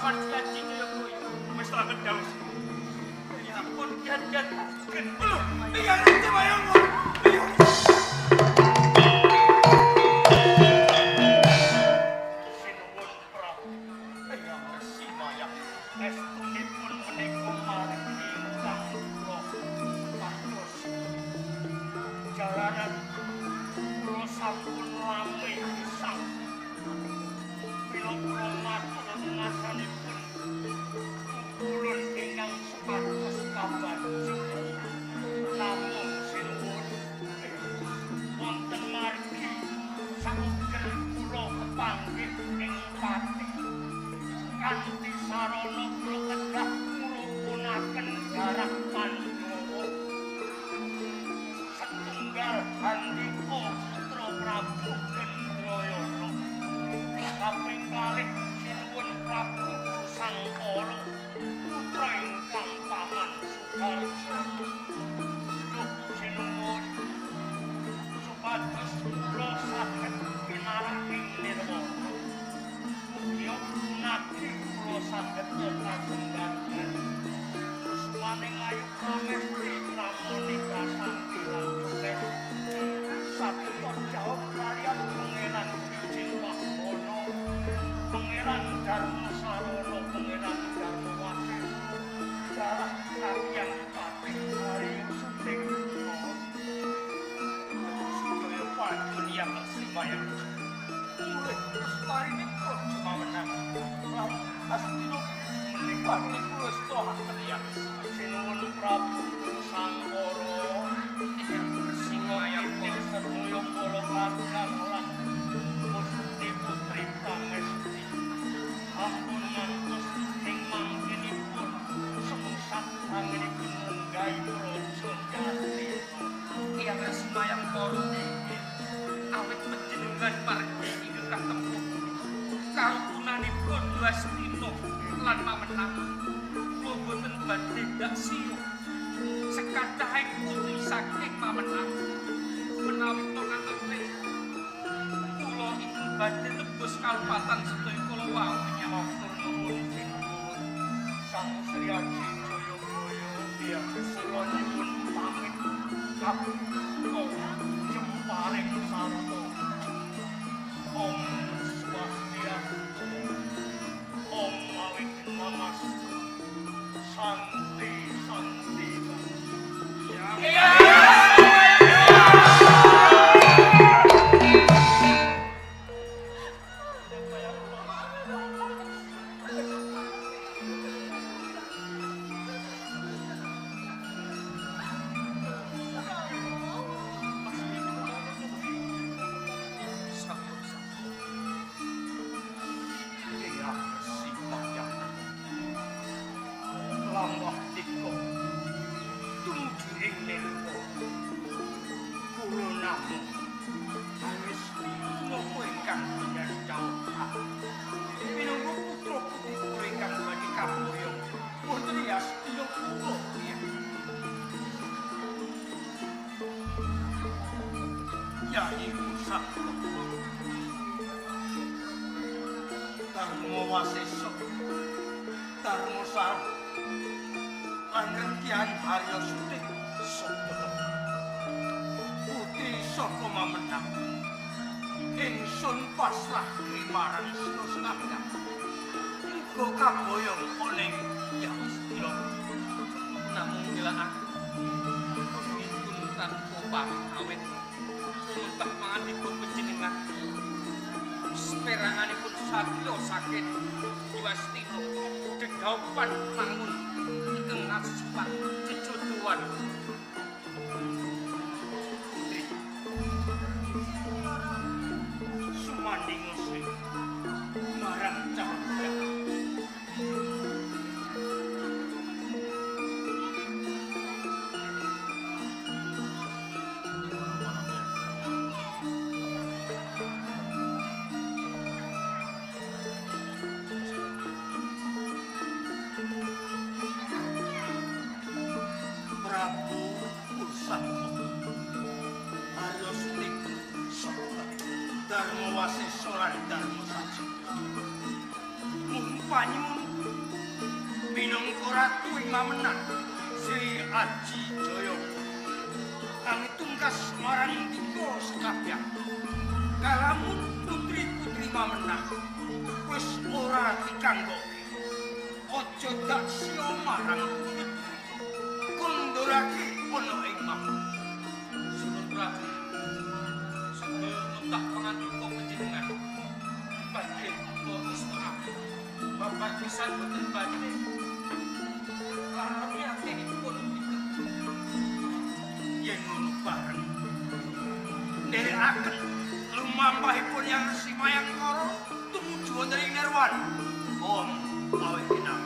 janji kaya koyo. Wis tak kedhaus. Ya ampun, kian. Iya nanti bayangmu. Sinuwun Prabu. Ya Resi Mayang. Estunipun menika margi ingkang kula pados. Jalanan kula sampun rame pisang. Kula matur ngasanipun ulun ingkang sepatus kabanci. Namung sinuwun wonten margi sanger kula kepanggih ing pati. Kanthi sarana kula kedah ngrukunaken darah Pandhawa. Setunggal handika putra Prabu Indrayana. Kaping kalih sinuwun Prabu Sangkala putra ingkang paman Sudarsa. Duh sinuwun supados kula saged pinarak ing nirwana. Mugi punaki kula saged tetanggengan. Sumaning ayu pramesti pramonika sangkilan sukses. Sabda jawab kalian pangeran Wijayawahana, pangeran Darmasarana, pangeran Darmawati, darah kalian patih Haryo Suting. Sedaya pantun yang Simayang. Mulai lestari kula cuma menang. Lan Astina menikmati kula sedoha teriak. Sinuwun Prabu Sangkara. Simayang ing sedaya kala kakang lan Gusti Putri Pramesti. Ampun ngantos ing mangkinipun sengsat anginipun munggahi praja Jati. Yang Simayang kala awit panjenengan margi ing katempuh karukunanipun Wastina lan pamenang kula boten badhe ndak siya sekadahing putri saking pamenang menawi tongatipun kula iku badhe tembus kalpatan sedaya kala wau nyamatur nuwun sinuwun Sang Sri Aji Jayabaya ya kula nyuwun pamit kapung jemparing sarta Om Swastiastu Om Awit Namastu Santi ya. Darmawasesa Darmasara lan Kian Haryo Suting sapa putri saka mamenang ingsun pasrah marang Sinasangga muga kaboyong oning Yastina namung nilaaken pun tanpa pamit awet sumpah mangandika panjenengan peranganipun satya sakit Wastina gegaupan mangun ingkang ngasipat jejodohan putri sumanding Sri marang Cahya Darmawasesa lan Darmasajaya. Mumpanyun ratu ing mamenan Sri Aji Jaya kami tungkas marang dika sekabeh kalamun putri-putri mamenan wis ora dikanggoke aja dak sia marang kulit kondorake ana ing mampu Sunan Prabu sedaya mentah panganduka panjenengan badhe fokus maaf bapak pisan boten badhe kami akhiripun yen ngono bareng nderekaken lumampahipun yang simayang karo tumuju wonten ing Nirwan om awet kinang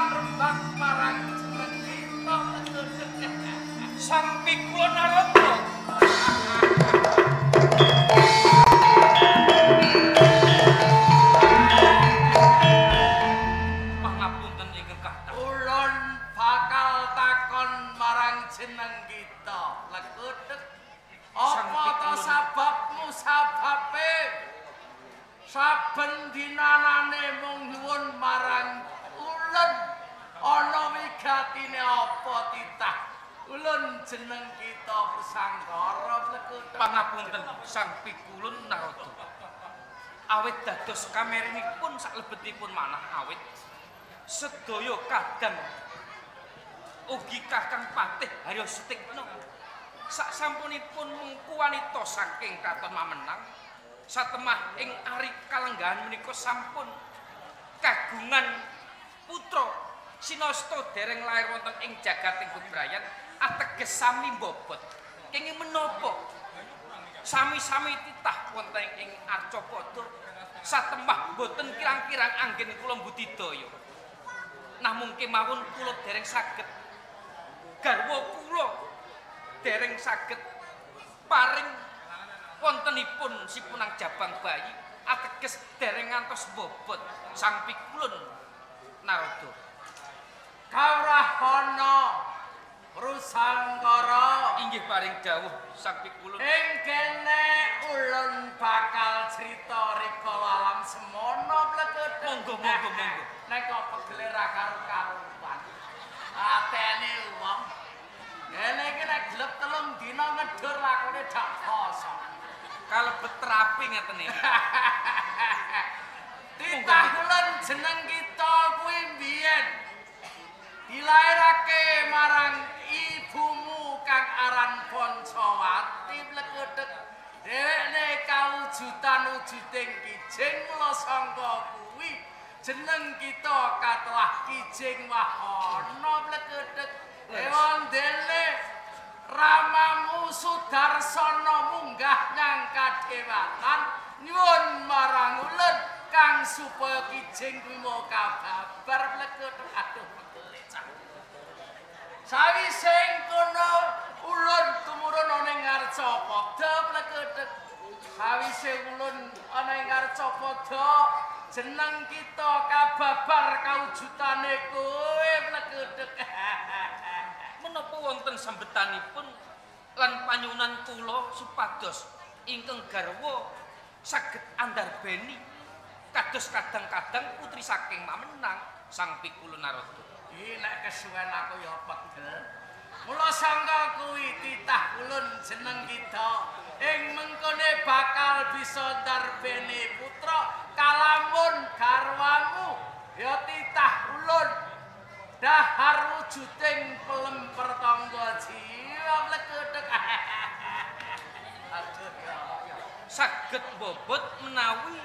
Sang Pikulo Narada jeneng kita Lekudek. Apa to sababmu sababe? Saben dinanane mung nyuwun marang ulun ana wigatine apa titah? Ulun jeneng kita Pusangkara Lekudek. Pangapunten Sang Pikulun Narada. Awit dados kamerenipun saklebetipun manah awit sedaya kadang ugi Kakang Patih Haryo Sutikna saksampunipun mengku wanita saking katon mamenang satemah ing ari kalenggahan menika sampun kagungan putra sinasta dereng lair wonten ing jagating bebrayan ateges sami mbobot kenging menapa sami-sami titah wonten ing Arcapada satemah boten kirang-kirang anggen kula budidaya. Namung kemawon kula dereng saged garwa kula dereng saged paring wontenipun sipunang jabang bayi ateges dereng ngantos bobot Sang Pikulun Narada. Kawrahana Pusangkara Inggih paring dawuh Sang Pikulun. ing kene ulun bakal crita rikala alam semono Lekudek. Monggo. Nek kok pegele ra karo-karuan. Atene wong. Ngene iki nek gelep telung dina ngedur lakune dak kosong. Kalebet terapi ngeten iki. Titah ulun jeneng kita kuwi mbiyen dilairake marang ibumu kang aran Poncowati Lekudek. Dheweke kawujudan wujuding kijing mula sangka kuwi jeneng kita katelah Kijing Wahana Lekudek. Ewandene ramamu Sudarsana munggah nyang kadewatan nyuwun marang ulun kang supaya Kijing kuwi mau kababar Lekudek. Aduh pegel cah. Sawise kono ulun tumurun ana ing Arcapada Lekudek. Sawise ulun ana ing Arcapada jeneng kita kababar kawujudane kowe Lekudek. Menapa wonten sambetanipun lan panyuwunan kula supados ingkang garwa saged andarbeni kados kadang-kadang putri saking mamenang Sang Pikulun Narada. Nek kesuwen aku ya pegel. Mula sangka kuwi titah ulun jeneng kita ing mengkone bakal bisa ndarbeni putra kalamun garwamu ya titah ulun dahar wujuding pelem pertangga jiwa Lekudek. Aduh ya. Saged bobot menawi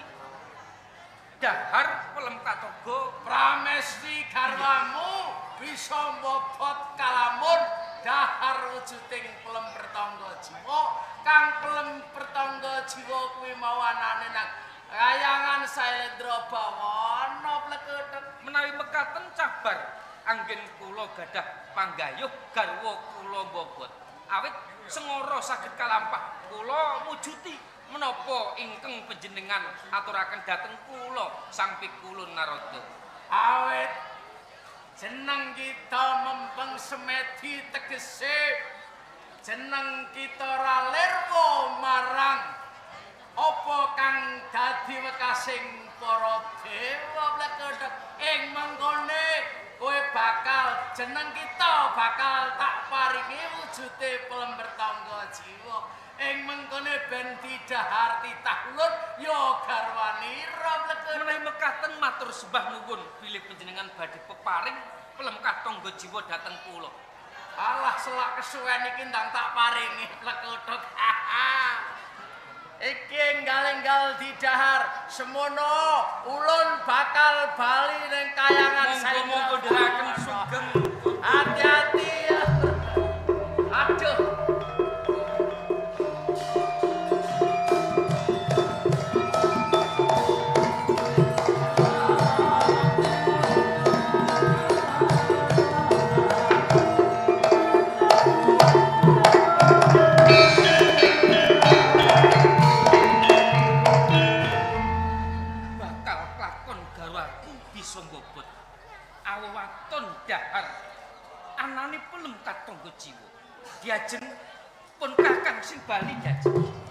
dahar pelem katoga Pramesti garwamu bisa mbobot kalamun dahar wujuding pelem pertangga jiwa kang pelem pertangga jiwa kuwi mau anane nang kayangan Sailendra Bawana Lekudek. menawi mekaten cabar anggen kula gadah panggayuh garwa kula bobot awit sengara saged kalampah kula mujuti menapa ingkang panjenengan aturaken dhateng kula Sang Pikulun Narada. Awit jeneng kita mempeng semedi tegese jeneng kita ra lirwa marang apa kang dadi wekasing para dewa Lekudek. Ing mengkone kowe bakal jeneng kita bakal tak paringi wujude pelem bertangga jiwa. Ing mengkone ben didahar titah ulun ya garwanira Lekudek. Menawi mekaten matur sembah nuwun bilih panjenengan badhe peparing pelem katangga jiwa dhateng kula. Alah selak kesuwen iki ndang tak paringi Lekudek. Iki enggal-enggal didahar semono ulun bakal bali ning kayangan Sailendra. Monggo ndherekaken sugeng. Hati-hati ya. Aduh. Bakal klakon garwaku bisa mbobot awaton dahar anane pelem katangga jiwa. Diajeng pun kakang sing bali diajeng.